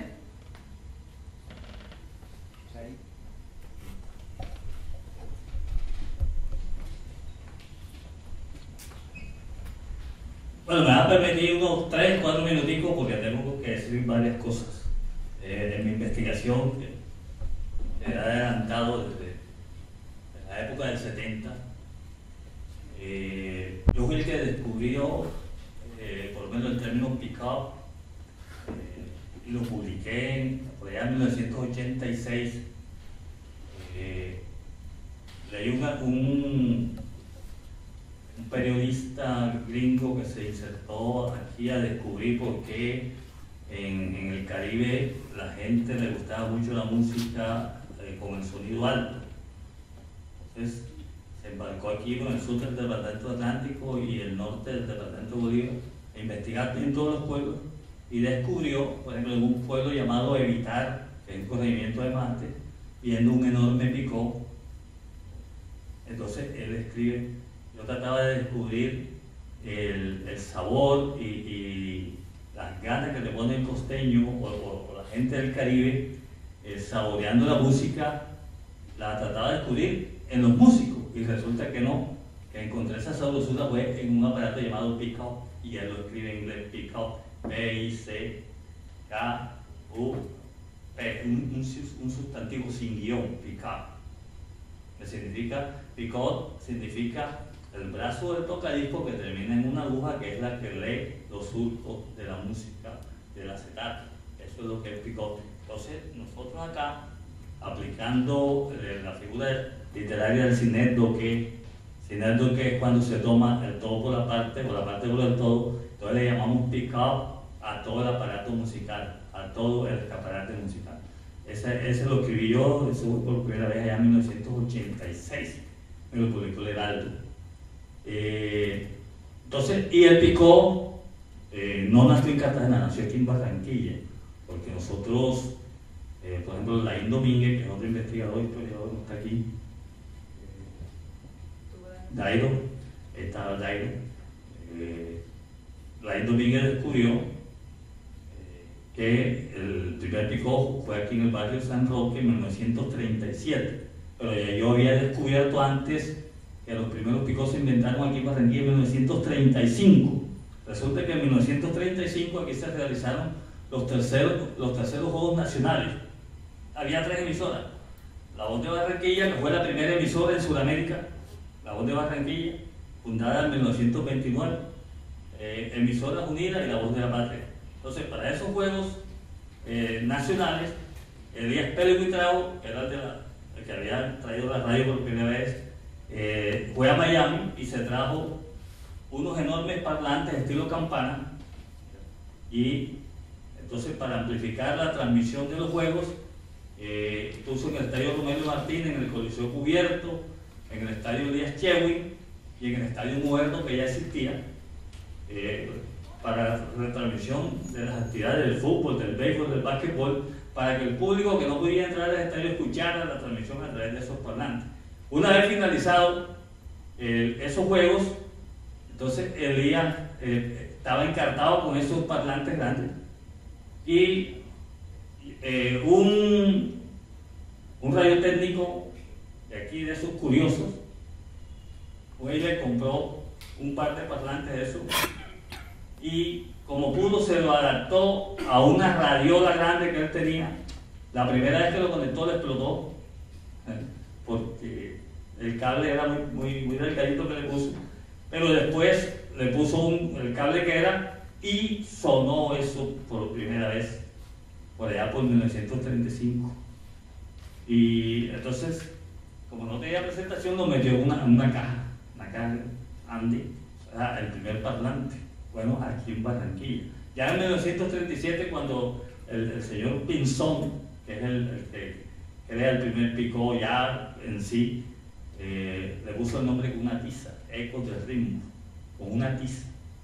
Bueno, me va a permitir unos tres, cuatro minuticos porque tengo que decir varias cosas. Eh, en mi investigación, que he adelantado desde, desde la época del setenta, eh, yo fui el que descubrió, eh, por lo menos el término pick-up, eh, y lo publiqué por allá en mil novecientos ochenta y seis. Eh, leí una, un... un periodista gringo que se insertó aquí a descubrir por qué en, en el Caribe la gente le gustaba mucho la música eh, con el sonido alto. Entonces se embarcó aquí con el sur del departamento Atlántico y el norte del departamento Bolívar a investigar en todos los pueblos, y descubrió, por ejemplo, en un pueblo llamado Evitar, que es un corregimiento de Mate, viendo un enorme picó. Entonces él escribe: yo trataba de descubrir el, el sabor y, y las ganas que le pone el costeño o, o, o la gente del Caribe eh, saboreando la música. La trataba de descubrir en los músicos, y resulta que no, que encontré esa sabrosura fue en un aparato llamado pick-up, y él lo escribe en inglés: pick-up, P I C K U P, un, un, un sustantivo sin guión, pick-up, que significa, pick-up significa el brazo del tocadisco que termina en una aguja, que es la que lee los surcos de la música del acetato. Eso es lo que es pick-up. Entonces nosotros acá, aplicando eh, la figura literaria del sinécdoque, sinécdoque es cuando se toma el todo por la parte, o la parte por el todo, entonces le llamamos pick-up a todo el aparato musical, a todo el escaparate musical. Ese, ese lo escribí yo, eso fue por primera vez allá en mil novecientos ochenta y seis, me lo publicó el Heraldo. Eh, entonces, y el picó eh, no nació en Cartagena, nació aquí en Barranquilla, porque nosotros, eh, por ejemplo, Laín Domínguez, que es otro investigador, historiador, no está aquí, eh, Dairo, está Dairo, eh, Laín Domínguez descubrió eh, que el primer picó fue aquí en el barrio San Roque en mil novecientos treinta y siete. pero ya yo había descubierto antes que los primeros picos se inventaron aquí en Barranquilla en mil novecientos treinta y cinco. Resulta que en mil novecientos treinta y cinco aquí se realizaron los terceros, los terceros Juegos Nacionales. Había tres emisoras. La Voz de Barranquilla, que fue la primera emisora en Sudamérica, La Voz de Barranquilla, fundada en mil novecientos veintinueve, eh, Emisoras Unidas y La Voz de la Patria. Entonces, para esos Juegos eh, Nacionales, Elías Pérez Buitrago, que era el, de la, el que había traído la radio por primera vez, eh, fue a Miami y se trajo unos enormes parlantes estilo campana, y entonces para amplificar la transmisión de los juegos eh, puso en el estadio Romelio Martínez, en el Coliseo Cubierto, en el estadio Elías Chewin y en el estadio Muerto, que ya existía, eh, para retransmisión de las actividades del fútbol, del béisbol, del básquetbol, para que el público que no podía entrar al estadio escuchara la transmisión a través de esos parlantes. Una vez finalizados eh, esos juegos, entonces Elías eh, estaba encartado con esos parlantes grandes, y eh, un, un radiotécnico de aquí, de esos curiosos, pues le compró un par de parlantes de esos, y como pudo se lo adaptó a una radiola grande que él tenía. La primera vez que lo conectó le explotó, ¿eh? porque el cable era muy, muy, muy delgadito que le puso, pero después le puso un, el cable que era, y sonó eso por primera vez por allá por mil novecientos treinta y cinco. Y entonces, como no tenía presentación, lo metió en una, una caja, una caja Andy, o sea, el primer parlante, bueno, aquí en Barranquilla. Ya en mil novecientos treinta y siete, cuando el, el señor Pinzón, que es el, el que crea el primer picó ya en sí, eh, le puso el nombre con una tiza, Ecos del Ritmo, con una tiza,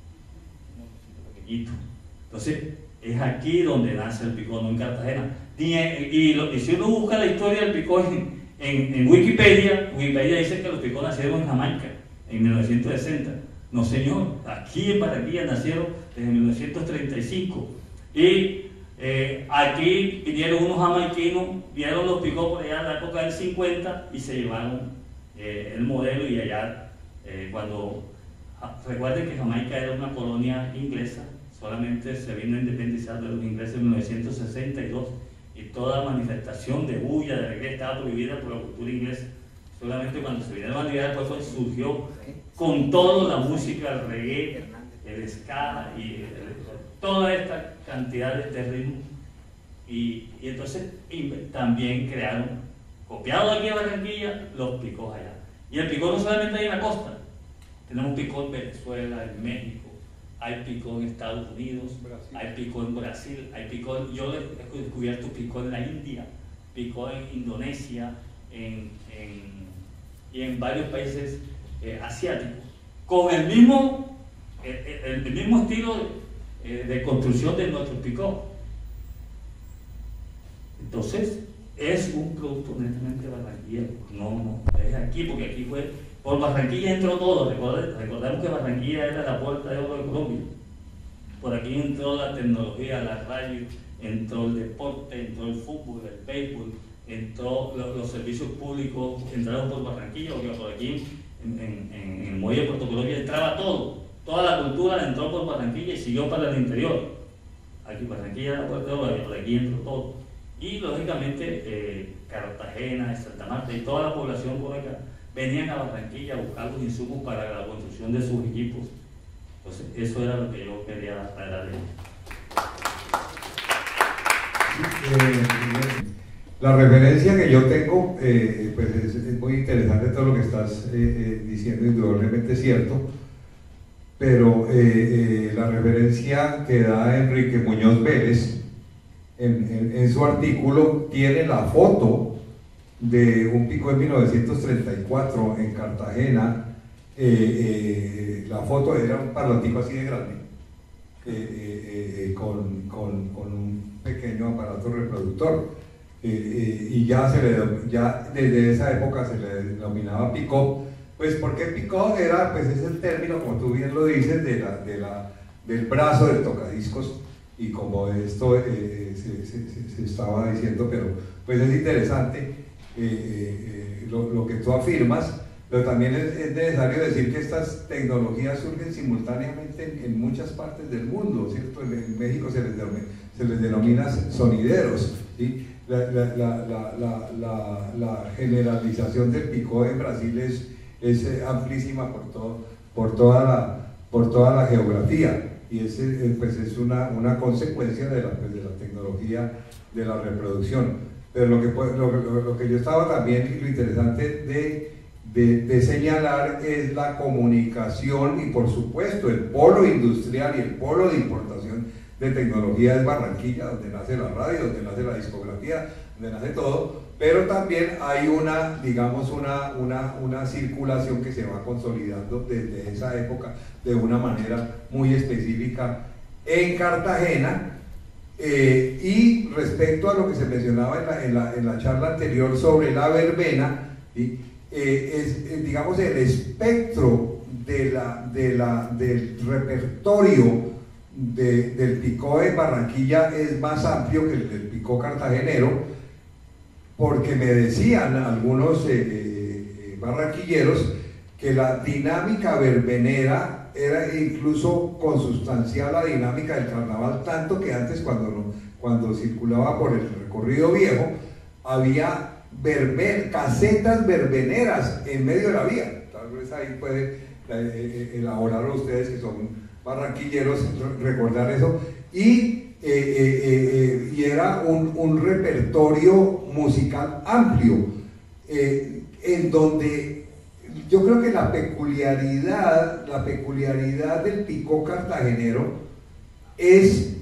un pequeñito. Entonces, es aquí donde nace el picó, no en Cartagena. Y, y, lo, y si uno busca la historia del picó en, en, en Wikipedia, Wikipedia dice que los picó nacieron en Jamaica en mil novecientos sesenta. No, señor, aquí en Barranquilla nacieron desde mil novecientos treinta y cinco. Y eh, aquí vinieron unos jamaiquinos, vieron los picó por allá en la época del cincuenta y se llevaron eh, el modelo. Y allá, eh, cuando recuerden que Jamaica era una colonia inglesa, solamente se vino a independizar de los ingleses en mil novecientos sesenta y dos, y toda manifestación de bulla, de alegría, estaba prohibida por la cultura inglesa. Solamente cuando se vinieron a liberar, después pues, surgió con toda la música, el reggae, el ska y el, toda esta cantidad de, de ritmos. Y, y entonces y también crearon, copiado aquí en Barranquilla, los picós allá. Y el picó no solamente hay en la costa, tenemos picó en Venezuela, en México, hay picó en Estados Unidos, Brasil. Hay picó en Brasil, hay picó en, yo he descubierto picó en la India, picó en Indonesia, en, en, y en varios países eh, asiáticos, con el mismo, el, el mismo estilo de, de construcción de nuestro picó. Entonces, es un producto netamente barranquillero. No, no, es aquí, porque aquí fue, por Barranquilla entró todo. Recordemos, recordemos que Barranquilla era la puerta de oro de Colombia. Por aquí entró la tecnología, la radio, entró el deporte, entró el fútbol, el béisbol, entró los, los servicios públicos, entraron por Barranquilla, porque por aquí en, en, en el muelle de Puerto Colombia entraba todo. Toda la cultura entró por Barranquilla y siguió para el interior. Aquí Barranquilla era la puerta de oro, por aquí entró todo. Y lógicamente eh, Cartagena, Santa Marta y toda la población por acá venían a Barranquilla a buscar los insumos para la construcción de sus equipos. Entonces eso era lo que yo quería traer a ley. Eh, la referencia que yo tengo eh, pues es, es muy interesante todo lo que estás eh, eh, diciendo, indudablemente es cierto, pero eh, eh, la referencia que da Enrique Muñoz Vélez En, en, en su artículo tiene la foto de un picó en mil novecientos treinta y cuatro en Cartagena. Eh, eh, la foto era un parlantico así de grande, eh, eh, eh, con, con, con un pequeño aparato reproductor, eh, eh, y ya, se le, ya desde esa época se le denominaba picó, pues porque picó era, pues es el término, como tú bien lo dices, de la, de la, del brazo del tocadiscos. Y como esto eh, se, se, se estaba diciendo, pero pues es interesante, eh, lo, lo que tú afirmas, pero también es, es necesario decir que estas tecnologías surgen simultáneamente en, en muchas partes del mundo, ¿cierto? En, en México se les, denomina, se les denomina sonideros, ¿sí? La, la, la, la, la, la, la generalización del picó en Brasil es, es amplísima por, todo, por, toda la, por toda la geografía, y es, pues es una, una consecuencia de la, pues de la tecnología de la reproducción. Pero lo que, lo, lo, lo que yo estaba también, y lo interesante de, de, de señalar es la comunicación, y por supuesto el polo industrial y el polo de importación de tecnología es Barranquilla, donde nace la radio, donde nace la discografía, donde nace todo, pero también hay una, digamos, una, una, una circulación que se va consolidando desde esa época de una manera muy específica en Cartagena. Eh, y respecto a lo que se mencionaba en la, en la, en la charla anterior sobre la verbena, ¿sí? eh, es, eh, digamos, el espectro de la, de la, del repertorio de, del picó de Barranquilla es más amplio que el del picó cartagenero, porque me decían algunos eh, eh, barranquilleros que la dinámica verbenera era incluso consustancial a la dinámica del carnaval, tanto que antes cuando, cuando circulaba por el recorrido viejo había verben, casetas verbeneras en medio de la vía. Tal vez ahí puede eh, elaborar ustedes que son barranquilleros recordar eso, y, eh, eh, eh, y era un, un repertorio musical amplio, eh, en donde yo creo que la peculiaridad, la peculiaridad del picó cartagenero es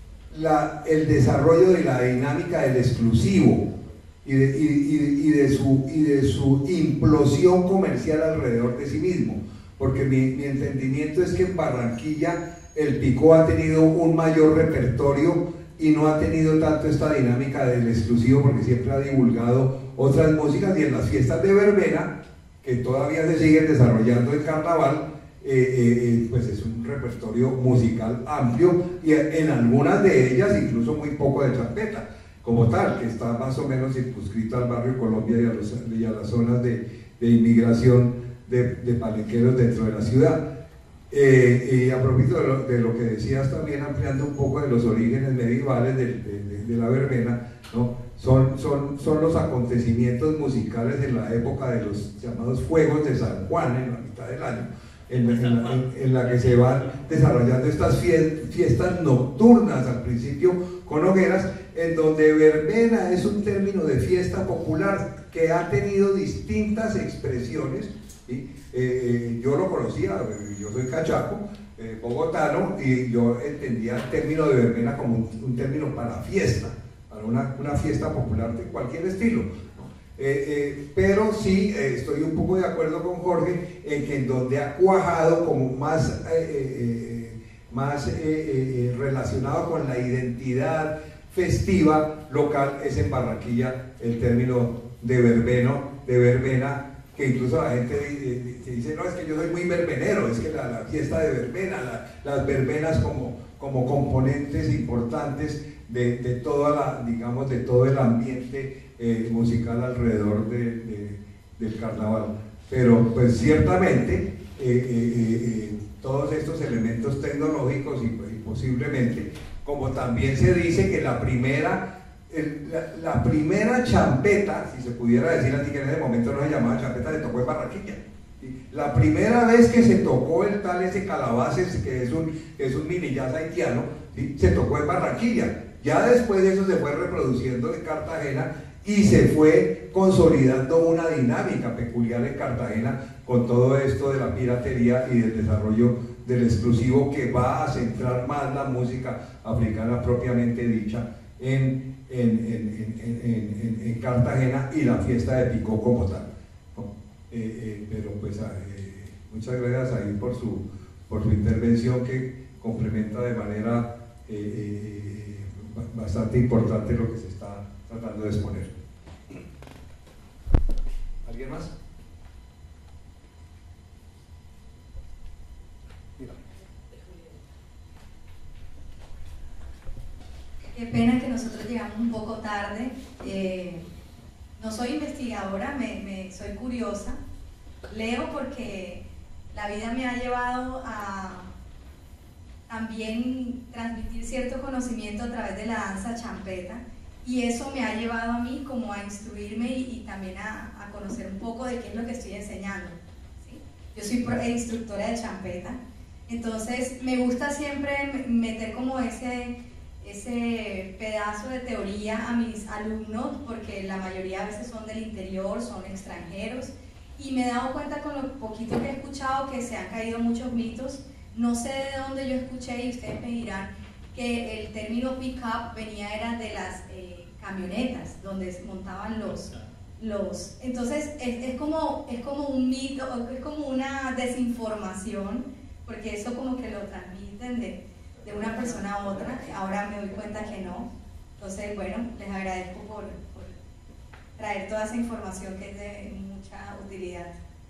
la, el desarrollo de la dinámica del exclusivo y de, y, y, y, de su, y de su implosión comercial alrededor de sí mismo, porque mi, mi entendimiento es que en Barranquilla el picó ha tenido un mayor repertorio y no ha tenido tanto esta dinámica del exclusivo, porque siempre ha divulgado otras músicas, y en las fiestas de verbena, que todavía se siguen desarrollando en carnaval, eh, eh, pues es un repertorio musical amplio, y en algunas de ellas incluso muy poco de champeta como tal, que está más o menos circunscrito al barrio Colombia y a, los, y a las zonas de, de inmigración de, de palenqueros dentro de la ciudad. Eh, y a propósito de lo, de lo que decías también, ampliando un poco de los orígenes medievales de, de, de, de la verbena, ¿no? Son, son, son los acontecimientos musicales en la época de los llamados Fuegos de San Juan, en la mitad del año, en, en, la, en, en la que se van desarrollando estas fiestas nocturnas, al principio con hogueras, en donde verbena es un término de fiesta popular que ha tenido distintas expresiones, ¿sí? eh, yo lo conocía, yo soy cachaco, eh, bogotano, y yo entendía el término de verbena como un, un término para fiesta, para una, una fiesta popular de cualquier estilo, ¿no? eh, eh, pero sí eh, estoy un poco de acuerdo con Jorge en que en donde ha cuajado como más, eh, eh, más eh, eh, relacionado con la identidad festiva local es en Barranquilla el término de verbeno, de verbena, que incluso la gente dice, dice, no, es que yo soy muy verbenero, es que la, la fiesta de verbena, la, las verbenas como, como componentes importantes de, de toda la, digamos, de todo el ambiente eh, musical alrededor de, de, del carnaval. Pero pues ciertamente eh, eh, eh, todos estos elementos tecnológicos y, y posiblemente, como también se dice que la primera El, la, la primera champeta, si se pudiera decir así, que en ese momento no se llamaba champeta, se tocó en Barranquilla. ¿Sí? La primera vez que se tocó el tal ese Calabaces, que es un, que es un mini jazz haitiano, ¿sí? Se tocó en Barranquilla. Ya después de eso se fue reproduciendo en Cartagena y se fue consolidando una dinámica peculiar en Cartagena con todo esto de la piratería y del desarrollo del exclusivo, que va a centrar más la música africana propiamente dicha en En, en, en, en, en Cartagena, y la fiesta de picó como tal, ¿no? eh, eh, pero pues eh, muchas gracias ahí por su, por su intervención, que complementa de manera eh, eh, bastante importante lo que se está tratando de exponer. ¿Alguien más? Mira. Qué pena que nosotros llegamos un poco tarde. Eh, no soy investigadora, me, me, soy curiosa. Leo porque la vida me ha llevado a también transmitir cierto conocimiento a través de la danza champeta, y eso me ha llevado a mí como a instruirme y, y también a, a conocer un poco de qué es lo que estoy enseñando, ¿sí? Yo soy pro, instructora de champeta, entonces me gusta siempre meter como ese, ese pedazo de teoría a mis alumnos, porque la mayoría a veces son del interior, son extranjeros, y me he dado cuenta con lo poquito que he escuchado que se han caído muchos mitos. No sé de dónde yo escuché, y ustedes me dirán, que el término pick-up venía era de las eh, camionetas donde se montaban los, los entonces es, es, como, es como un mito, es como una desinformación, porque eso como que lo transmiten de, de una persona a otra. Ahora me doy cuenta que no. Entonces, bueno, les agradezco por, por traer toda esa información que es de mucha utilidad.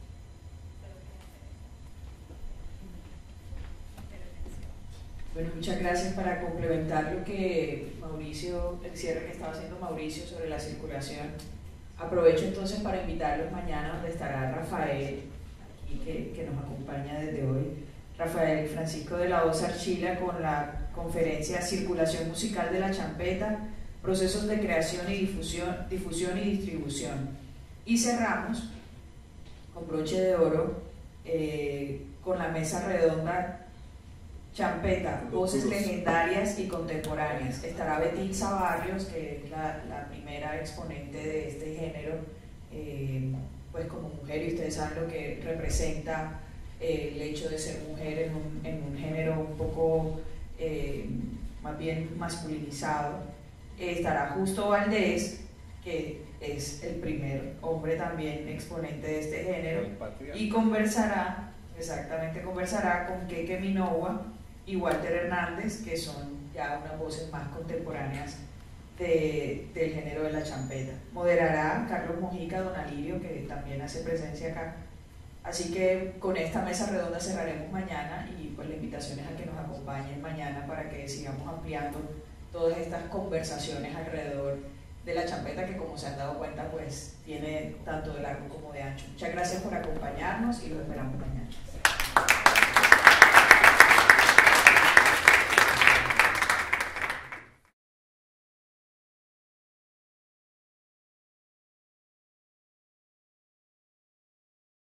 Bueno, muchas gracias. Para complementar lo que Mauricio, el cierre que estaba haciendo Mauricio sobre la circulación, aprovecho entonces para invitarlos mañana, donde estará Rafael, aquí que, que nos acompaña desde hoy, Rafael Francisco de la Osa Archila, con la conferencia Circulación Musical de la Champeta, Procesos de Creación y Difusión, difusión y Distribución. Y cerramos con broche de oro eh, con la mesa redonda Champeta, voces legendarias y contemporáneas. Estará Betilsa Barrios, que es la, la primera exponente de este género, eh, pues como mujer, y ustedes saben lo que representa eh, el hecho de ser mujer en un, en un género un poco eh, más bien masculinizado. Eh, estará Justo Valdés, que es el primer hombre también exponente de este género, y conversará, exactamente, conversará con Keke Minowa y Walter Hernández, que son ya unas voces más contemporáneas de, del género de la champeta. Moderará Carlos Mojica, don Alirio, que también hace presencia acá. Así que con esta mesa redonda cerraremos mañana, y pues la invitación es a que nos acompañen mañana para que sigamos ampliando todas estas conversaciones alrededor de la champeta, que como se han dado cuenta pues tiene tanto de largo como de ancho. Muchas gracias por acompañarnos y los esperamos mañana.